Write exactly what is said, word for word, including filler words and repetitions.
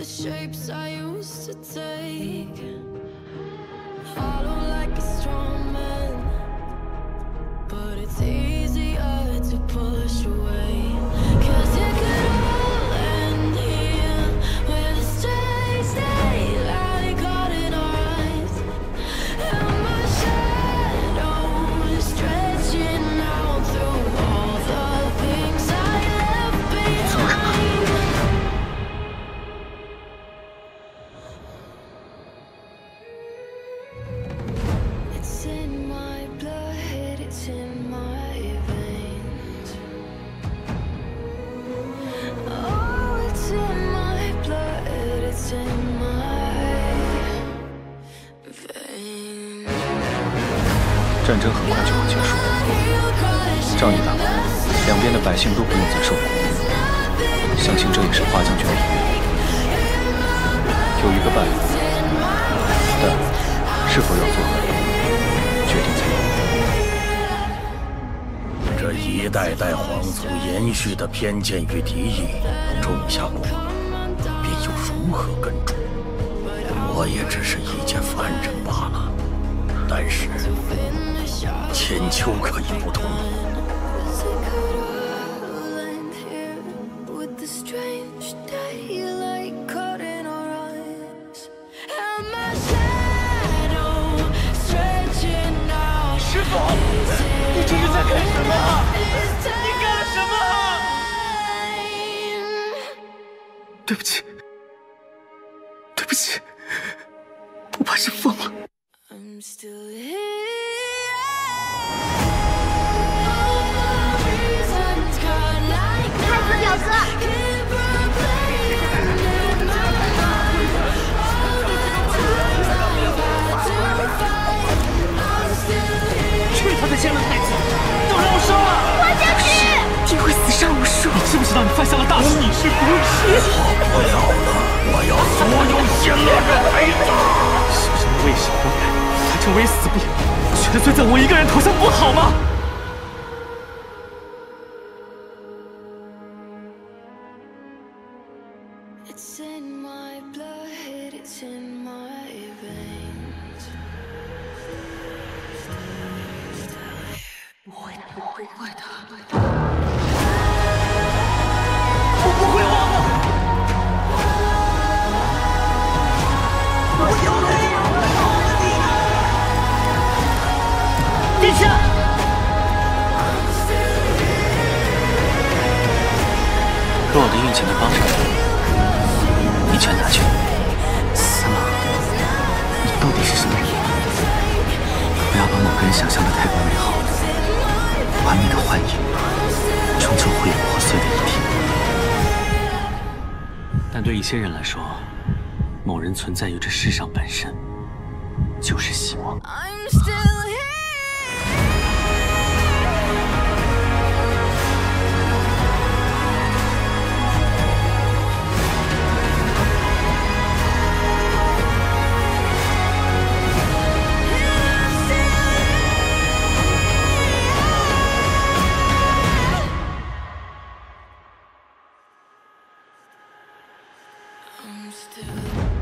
shapes I used to take. Hollow like a strong man, but it's easier to push away. Cause it could all end here with a straight daylight caught in our eyes. And my shadow is stretching out through all the things I left behind. It's in my blood, it's in my veins. Oh, it's in my blood, it's in my veins. 战争很快就会结束，仗义打完，两边的百姓都不用再受苦。相信这也是华将军的意愿。有一个办法，但是否要做，决定在你。 这一代代皇族延续的偏见与敌意，种下果，便又如何根除？我也只是一介凡人罢了。但是千秋可以不同。 师傅，你这是在干什么？你干了什么？ 对不起，对不起，我怕是疯了。 太子表哥， 去他的仙人太子，都让我杀了！ 花将军， 定会死伤无数。你知不知道你犯下了大错？你是不是？ 我不要了，我要所有仙人的孩子。 小人为首不然，他就为死不了。觉得罪在我一个人头上不好吗？ It's in my blood, it's in my veins. 不会的，不会的，我不会忘了。我有你，殿下。 可我的运气没帮上你。 你劝他去，司马，你到底是什么人？不要把某个人想象的太过美好，完美的幻影，终究会有破碎的一天。但对一些人来说，某人存在于这世上本身就是希望。 I'm still